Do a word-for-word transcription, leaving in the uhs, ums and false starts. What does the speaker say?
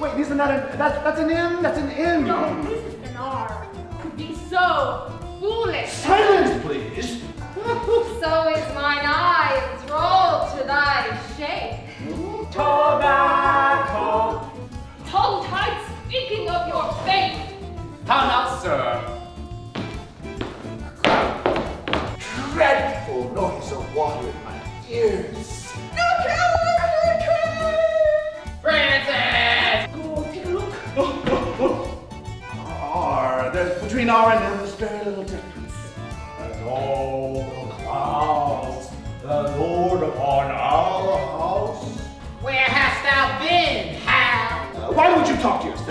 wait, isn't that an, that's, that's an M? That's an M. No, this is an R. To be so foolish. Silence, please. So is mine eye enthralled to thy shape. Tobacco. Tongue-tied speaking of your fate. How now, sir? Dreadful noise of water in my ears. Francis! Go, take a look. R. There's, between R and M, there's very little difference. And all the clouds that Lord upon our house. Where hast thou been, Hal? Uh, why don't you talk to yourself?